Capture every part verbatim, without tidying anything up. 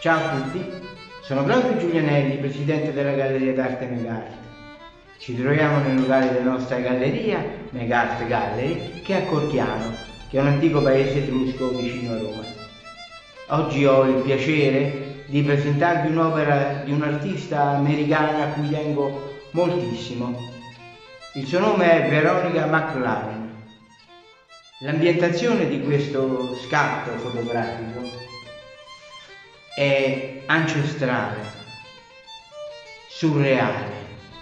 Ciao a tutti, sono Claudio Giulianelli, presidente della Galleria d'Arte Megarte. Ci troviamo nel locale della nostra galleria, Megarte Gallery, che è a Corchiano, che è un antico paese etrusco vicino a Roma. Oggi ho il piacere di presentarvi un'opera di un'artista americana a cui tengo moltissimo. Il suo nome è Veronica McLaren. L'ambientazione di questo scatto fotografico è ancestrale, surreale.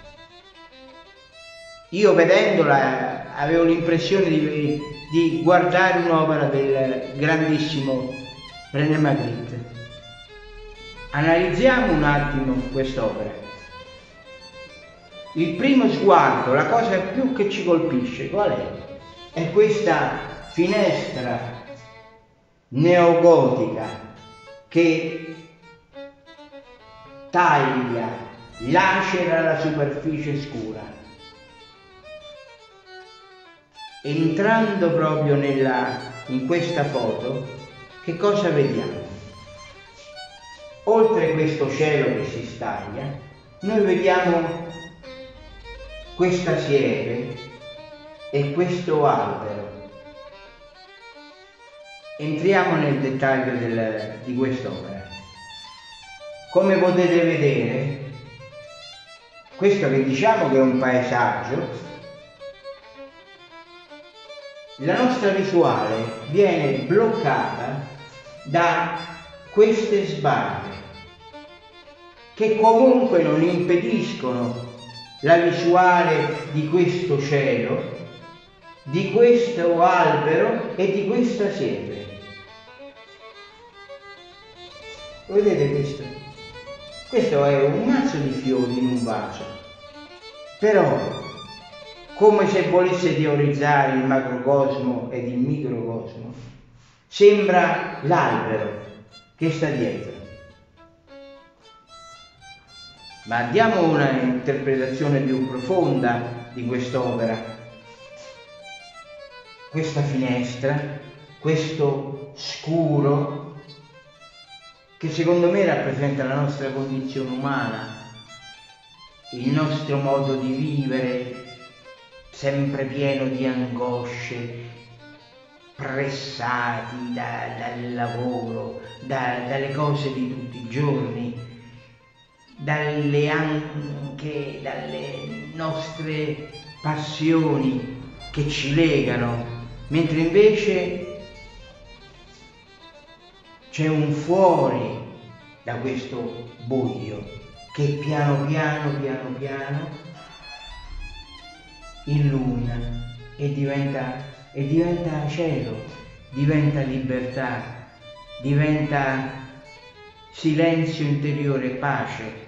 Io vedendola avevo l'impressione di, di guardare un'opera del grandissimo René Magritte. Analizziamo un attimo quest'opera. Il primo sguardo, la cosa più che ci colpisce, qual è? È questa finestra neogotica che taglia, lacera la superficie scura. Entrando proprio nella, in questa foto, che cosa vediamo? Oltre questo cielo che si staglia, noi vediamo questa siepe e questo albero. Entriamo nel dettaglio del, di quest'opera. Come potete vedere, questo che diciamo che è un paesaggio, la nostra visuale viene bloccata da queste sbarre che comunque non impediscono la visuale di questo cielo, di questo albero e di questa siepe. Vedete questo? Questo è un mazzo di fiori in un vaso, però come se volesse teorizzare il macrocosmo ed il microcosmo, sembra l'albero che sta dietro. Ma diamo una interpretazione più profonda di quest'opera. Questa finestra, questo scuro, che secondo me rappresenta la nostra condizione umana, il nostro modo di vivere, sempre pieno di angosce, pressati da, dal lavoro, da, dalle cose di tutti i giorni, dalle anche dalle nostre passioni che ci legano, mentre invece c'è un fuori da questo buio che piano piano piano piano illumina e diventa, e diventa cielo, diventa libertà, diventa silenzio interiore, pace.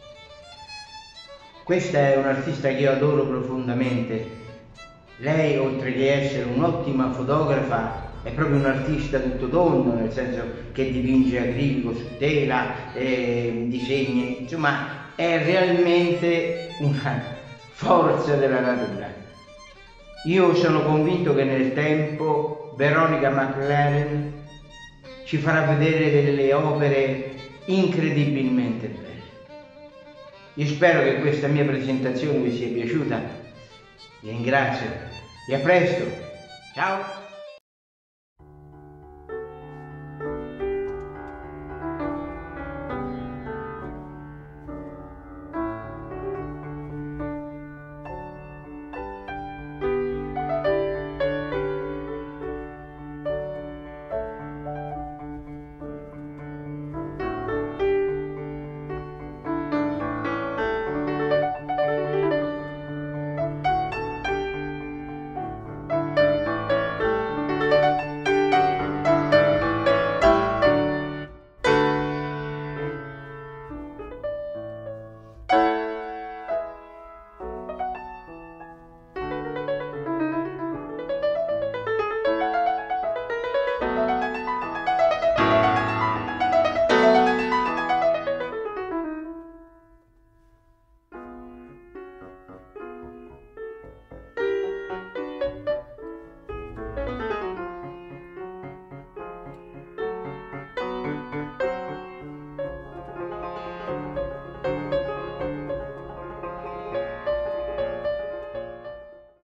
Questa è un'artista che io adoro profondamente. Lei, oltre che essere un'ottima fotografa, è proprio un artista tutto tondo, nel senso che dipinge acrilico su tela, eh, disegni, insomma è realmente una forza della natura. Io sono convinto che nel tempo Veronica McLaren ci farà vedere delle opere incredibilmente belle. Io spero che questa mia presentazione vi sia piaciuta. Vi ringrazio e a presto. Ciao!